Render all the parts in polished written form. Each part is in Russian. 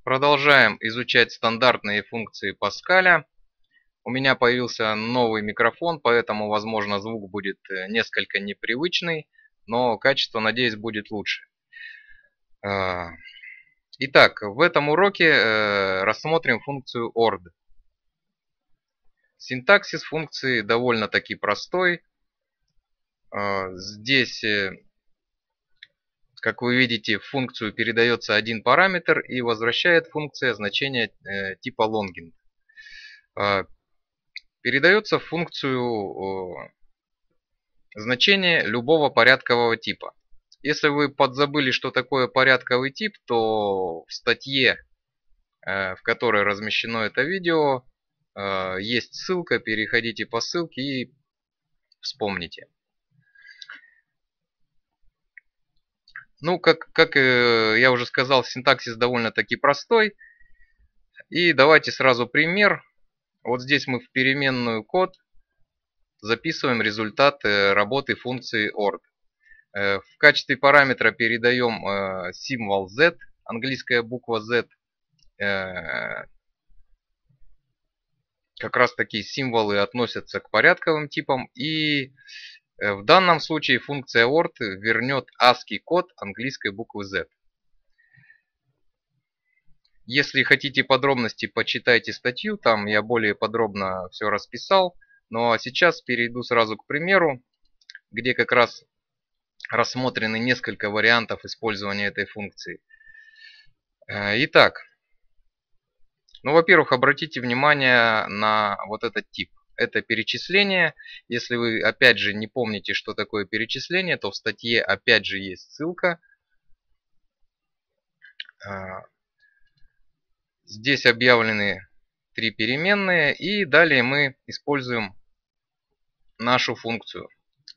Продолжаем изучать стандартные функции Паскаля. У меня появился новый микрофон, поэтому, возможно, звук будет несколько непривычный, но качество, надеюсь, будет лучше. Итак, в этом уроке рассмотрим функцию ORD. Синтаксис функции довольно-таки простой. Здесь, как вы видите, в функцию передается один параметр и возвращает функция значение типа longing. Передается в функцию значение любого порядкового типа. Если вы подзабыли, что такое порядковый тип, то в статье, в которой размещено это видео, есть ссылка, переходите по ссылке и вспомните. Ну, как я уже сказал, синтаксис довольно-таки простой. И давайте сразу пример. Вот здесь мы в переменную код записываем результат работы функции ORD. В качестве параметра передаем символ z, английская буква z. Как раз такие символы относятся к порядковым типам. И в данном случае функция ORD вернет ASCII код английской буквы z. Если хотите подробности, почитайте статью, там я более подробно все расписал. Ну а сейчас перейду сразу к примеру, где как раз рассмотрены несколько вариантов использования этой функции. Итак, ну, во-первых, обратите внимание на вот этот тип. Это перечисление. Если вы опять же не помните, что такое перечисление, то в статье опять же есть ссылка. Здесь объявлены три переменные, и далее мы используем нашу функцию.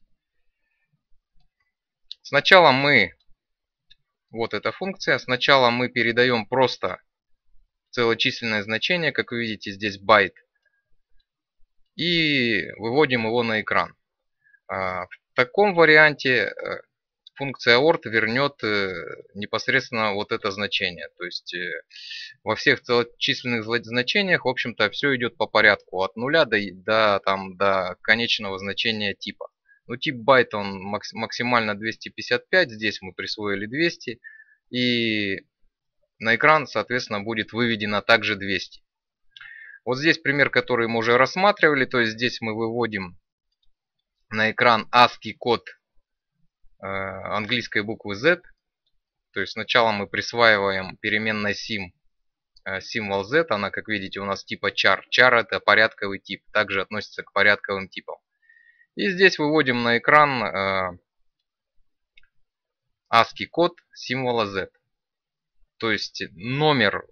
Сначала вот эта функция, сначала мы передаем просто целочисленное значение, как вы видите здесь байт, и выводим его на экран. В таком варианте функция ORD вернет непосредственно вот это значение. То есть во всех целочисленных значениях, в общем-то, все идет по порядку от нуля до конечного значения типа. Ну, тип байт он максимально 255, здесь мы присвоили 200, и на экран, соответственно, будет выведено также 200. Вот здесь пример, который мы уже рассматривали, то есть здесь мы выводим на экран ASCII код английской буквы Z. То есть сначала мы присваиваем переменной sim символ Z, она, как видите, у нас типа char. Char это порядковый тип, также относится к порядковым типам. И здесь выводим на экран ASCII код символа Z. То есть номер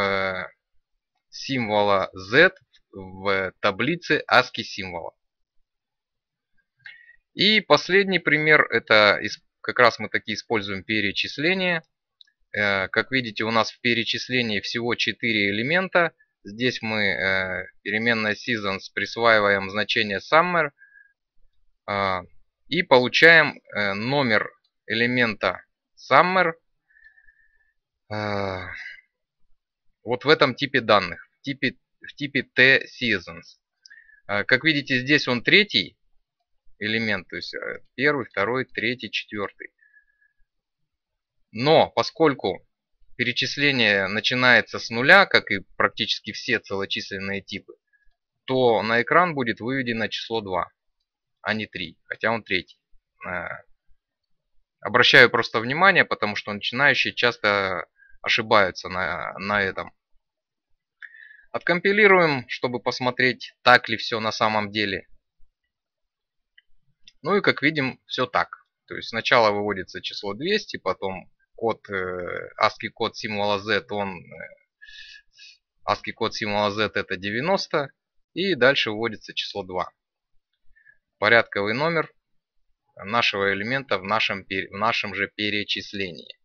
символа Z в таблице ASCII символа. И последний пример, это как раз мы такие используем перечисления. Как видите, у нас в перечислении всего 4 элемента. Здесь мы переменной seasons присваиваем значение summer и получаем номер элемента summer вот в этом типе данных, в типе tSeasons. Как видите, здесь он третий элемент, то есть первый, второй, третий, четвертый. Но поскольку перечисление начинается с нуля, как и практически все целочисленные типы, то на экран будет выведено число 2, а не 3, хотя он третий. Обращаю просто внимание, потому что начинающие часто ошибаются на этом. Откомпилируем, чтобы посмотреть, так ли все на самом деле. Ну и как видим, все так. То есть сначала выводится число 200, потом ASCII код символа Z, ASCII код символа Z это 90, и дальше выводится число 2. Порядковый номер нашего элемента в нашем же перечислении.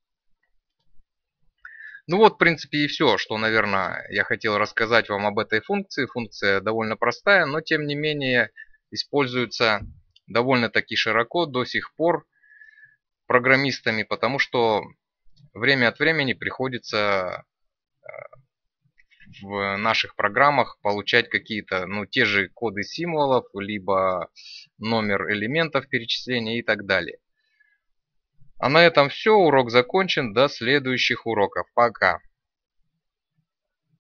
Ну вот, в принципе, и все, что, наверное, я хотел рассказать вам об этой функции. Функция довольно простая, но тем не менее используется довольно-таки широко до сих пор программистами, потому что время от времени приходится в наших программах получать какие-то, ну, те же коды символов, либо номер элементов перечисления и так далее. А на этом все. Урок закончен. До следующих уроков. Пока.